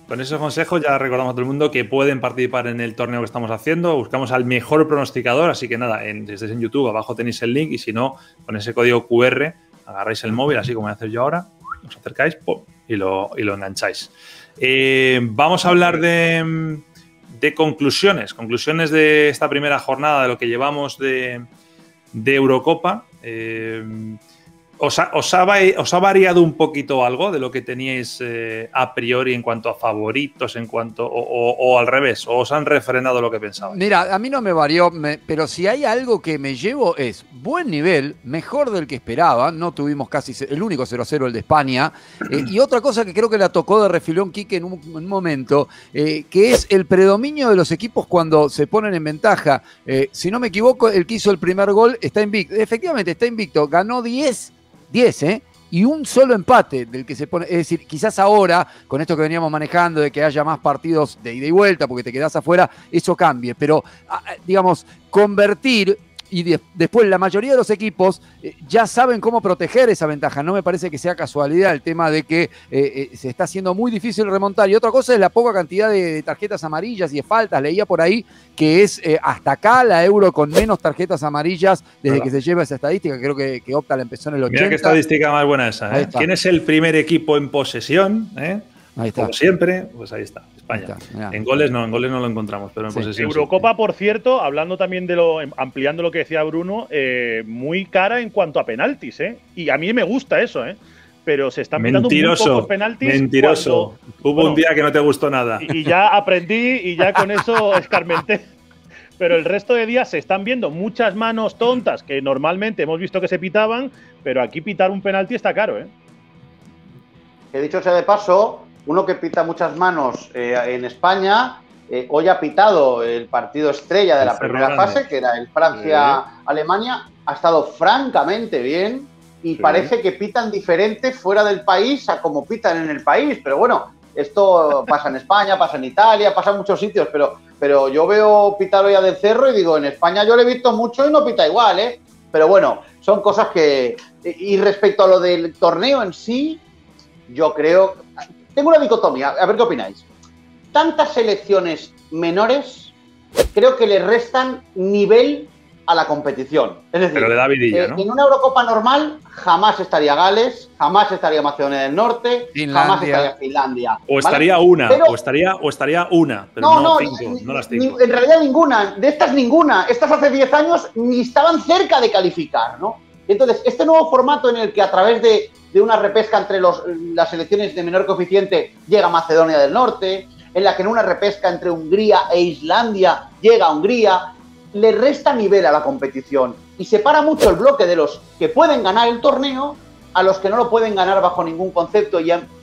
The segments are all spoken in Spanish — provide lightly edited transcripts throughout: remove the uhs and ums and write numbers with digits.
Con esos consejos ya recordamos a todo el mundo que pueden participar en el torneo que estamos haciendo. Buscamos al mejor pronosticador, así que nada, si estáis en YouTube, abajo tenéis el link y si no, con ese código QR agarráis el móvil, así como voy a hacer yo ahora, os acercáis ¡pum! Y lo engancháis. Vamos a hablar de conclusiones de esta primera jornada, de lo que llevamos de Eurocopa. ¿Os ha variado un poquito algo de lo que teníais a priori en cuanto a favoritos, o al revés? ¿O os han refrenado lo que pensabais? Mira, a mí no me varió, pero si hay algo que me llevo es buen nivel, mejor del que esperaba. No tuvimos casi el único 0-0, el de España. Y otra cosa que creo que la tocó de refilón Quique en un momento, que es el predominio de los equipos cuando se ponen en ventaja. Si no me equivoco, el que hizo el primer gol está invicto. Efectivamente, está invicto. Ganó 10, y un solo empate del que se pone. Es decir, quizás ahora, con esto que veníamos manejando, de que haya más partidos de ida y vuelta porque te quedás afuera, eso cambie. Pero, digamos, convertir. Y después la mayoría de los equipos ya saben cómo proteger esa ventaja. No me parece que sea casualidad el tema de que se está haciendo muy difícil remontar. Y otra cosa es la poca cantidad de tarjetas amarillas y de faltas. Leía por ahí que es hasta acá la Euro con menos tarjetas amarillas desde que se lleva esa estadística. Creo que Opta la empezó en el 80. Mira qué estadística más buena esa. ¿Quién es el primer equipo en posesión? Ahí está. Como siempre, pues ahí está, España. En goles no lo encontramos, pero en posesión. Eurocopa, sí. Por cierto, hablando también ampliando lo que decía Bruno, muy cara en cuanto a penaltis, Y a mí me gusta eso, Pero se están pitando muy pocos penaltis. Mentiroso. Hubo un día que no te gustó nada. Y ya aprendí y ya con eso escarmenté. Pero el resto de días se están viendo muchas manos tontas que normalmente hemos visto que se pitaban, pero aquí pitar un penalti está caro, He dicho sea de paso, uno que pita muchas manos en España, hoy ha pitado el partido estrella de la primera fase, que era el Francia-Alemania, ha estado francamente bien y parece que pitan diferente fuera del país a como pitan en el país. Pero bueno, esto pasa en España, pasa en Italia, pasa en muchos sitios, pero yo veo pitar hoy a Del Cerro y digo, en España yo lo he visto mucho y no pita igual, Pero bueno, son cosas que… Y respecto a lo del torneo en sí, yo creo… Tengo una dicotomía, a ver qué opináis. Tantas selecciones menores creo que le restan nivel a la competición. Es decir, pero le da vidilla, ¿no? En una Eurocopa normal jamás estaría Gales, jamás estaría Macedonia del Norte, jamás estaría Finlandia. O estaría una, pero, o estaría una, pero no cinco, no las cinco. En realidad ninguna, de estas ninguna. Estas hace 10 años ni estaban cerca de calificar, ¿no? Entonces, este nuevo formato en el que a través de una repesca entre las selecciones de menor coeficiente llega Macedonia del Norte, en la que en una repesca entre Hungría e Islandia llega Hungría, le resta nivel a la competición y separa mucho el bloque de los que pueden ganar el torneo a los que no lo pueden ganar bajo ningún concepto.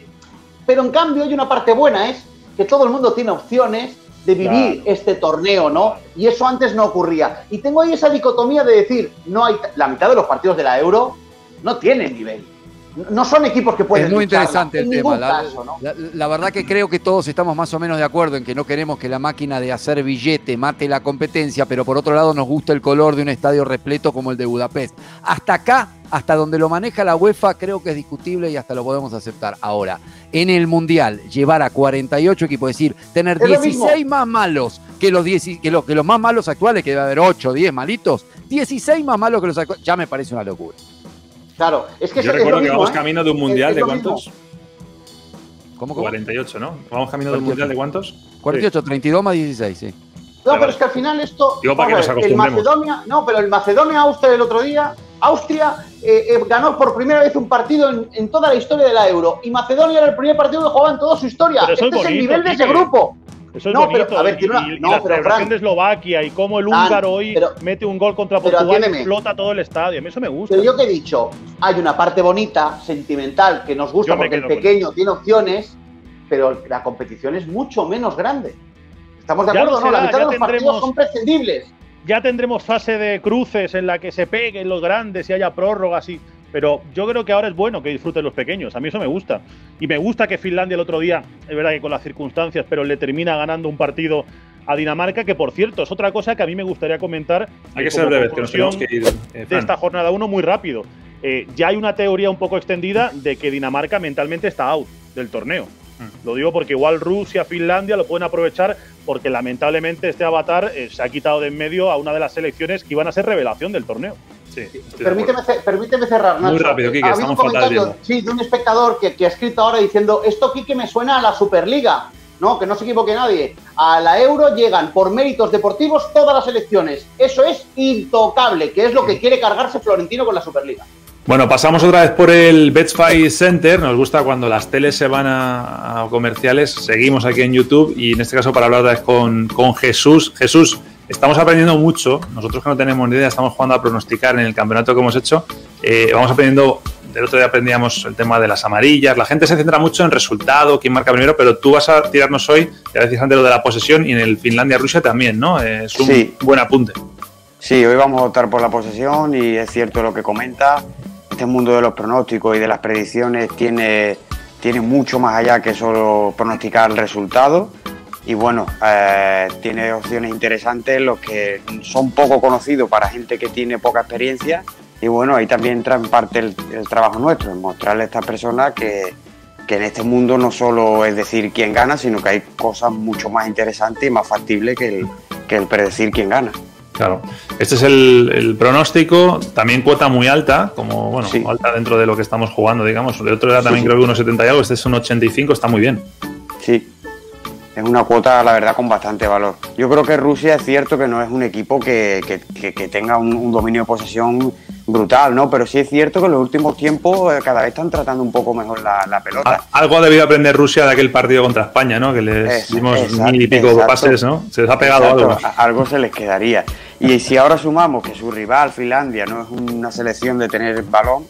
Pero en cambio hay una parte buena, es que todo el mundo tiene opciones de vivir este torneo, ¿no? Y eso antes no ocurría. Y tengo ahí esa dicotomía de decir, no hay la mitad de los partidos de la Euro no tienen nivel. No son equipos que pueden… Es muy interesante el tema. Caso, ¿no? La verdad que creo que todos estamos más o menos de acuerdo en que no queremos que la máquina de hacer billete mate la competencia, pero por otro lado nos gusta el color de un estadio repleto como el de Budapest. Hasta acá, hasta donde lo maneja la UEFA, creo que es discutible y hasta lo podemos aceptar. Ahora, en el Mundial, llevar a 48 equipos, es decir, tener 16 más malos que los más malos actuales, que debe haber 8 o 10 malitos, 16 más malos que los actuales, ya me parece una locura. Claro, es que yo recuerdo que vamos camino de un mundial de ¿cuántos? ¿Cómo? 48, ¿no? ¿Vamos camino de un mundial de cuántos? 48, 32 más 16, sí. No, pero es que al final esto… Digo, para que nos acostumbremos. El Macedonia-Austria del otro día, Austria ganó por primera vez un partido en toda la historia de la Euro. Y Macedonia era el primer partido que jugaba en toda su historia. Este es el nivel de ese grupo. Eso es bonito. Pero, a ver, la celebración de Eslovaquia y cómo el húngaro hoy mete un gol contra Portugal y explota todo el estadio. A mí eso me gusta. Pero yo que he dicho, hay una parte bonita, sentimental, que nos gusta porque el pequeño tiene opciones, pero la competición es mucho menos grande. ¿Estamos de acuerdo? No, la mitad de los partidos son prescindibles. Ya tendremos fase de cruces en la que se peguen los grandes y haya prórrogas y… Pero yo creo que ahora es bueno que disfruten los pequeños. A mí eso me gusta. Y me gusta que Finlandia el otro día, es verdad que con las circunstancias, pero le termina ganando un partido a Dinamarca, que por cierto es otra cosa que a mí me gustaría comentar. Hay que ser breve, que nos tenemos que ir. De esta jornada 1 muy rápido. Ya hay una teoría un poco extendida de que Dinamarca mentalmente está out del torneo. Lo digo porque igual Rusia, Finlandia lo pueden aprovechar porque lamentablemente este avatar se ha quitado de en medio a una de las selecciones que iban a ser revelación del torneo. Sí, permíteme cerrar, Nacho. Muy rápido, Quique, estamos fatal de sí, de un espectador que ha escrito ahora diciendo esto, Quique, me suena a la Superliga. No, que no se equivoque nadie. A la Euro llegan por méritos deportivos todas las selecciones. Eso es intocable, que es lo que quiere cargarse Florentino con la Superliga. Bueno, pasamos otra vez por el Betfair Center. Nos gusta cuando las teles se van a comerciales. Seguimos aquí en YouTube y en este caso para hablar otra vez con Jesús. Jesús, estamos aprendiendo mucho. Nosotros que no tenemos ni idea, estamos jugando a pronosticar en el campeonato que hemos hecho. Vamos aprendiendo. Del otro día aprendíamos el tema de las amarillas. La gente se centra mucho en resultado, quién marca primero, pero tú vas a tirarnos hoy, ya decías antes, lo de la posesión y en el Finlandia-Rusia también, ¿no? Es un buen apunte. Sí, hoy vamos a optar por la posesión y es cierto lo que comenta. Este mundo de los pronósticos y de las predicciones tiene mucho más allá que solo pronosticar el resultado. Y bueno, tiene opciones interesantes, los que son poco conocidos para gente que tiene poca experiencia. Y bueno, ahí también entra en parte el trabajo nuestro, en mostrarle a estas personas que en este mundo no solo es decir quién gana, sino que hay cosas mucho más interesantes y más factibles que el predecir quién gana. Claro, este es el pronóstico, también cuota muy alta, como bueno, sí, alta dentro de lo que estamos jugando, digamos. El otro era también creo que 1,70 y algo, este es 1,85, está muy bien. Sí, es una cuota, la verdad, con bastante valor. Yo creo que Rusia es cierto que no es un equipo que tenga un dominio de posesión brutal, ¿no? Pero sí es cierto que en los últimos tiempos cada vez están tratando un poco mejor la pelota. Algo ha debido aprender Rusia de aquel partido contra España, ¿no? Que les dimos 1000 y pico pases, ¿no? Se les ha pegado algo. Algo se les quedaría. Y si ahora sumamos que su rival, Finlandia, no es una selección de tener balón,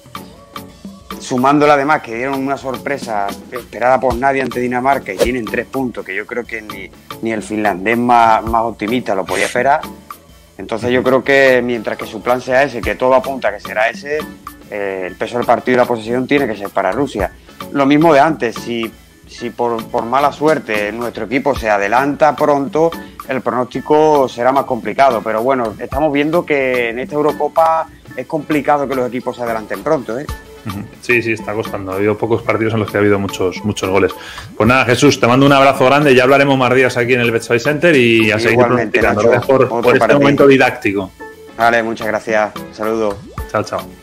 sumándola además que dieron una sorpresa esperada por nadie ante Dinamarca y tienen 3 puntos, que yo creo que ni el finlandés más optimista lo podía esperar. Entonces yo creo que mientras que su plan sea ese, que todo apunta a que será ese, el peso del partido y la posesión tiene que ser para Rusia. Lo mismo de antes, si por mala suerte nuestro equipo se adelanta pronto, el pronóstico será más complicado. Pero bueno, estamos viendo que en esta Eurocopa es complicado que los equipos se adelanten pronto, ¿eh? Sí, está costando. Ha habido pocos partidos en los que ha habido muchos goles. Pues nada, Jesús, te mando un abrazo grande. Ya hablaremos más días aquí en el Betfair Center y a seguir pronosticando. Gracias por este momento didáctico. Vale, muchas gracias. Saludos. Chao.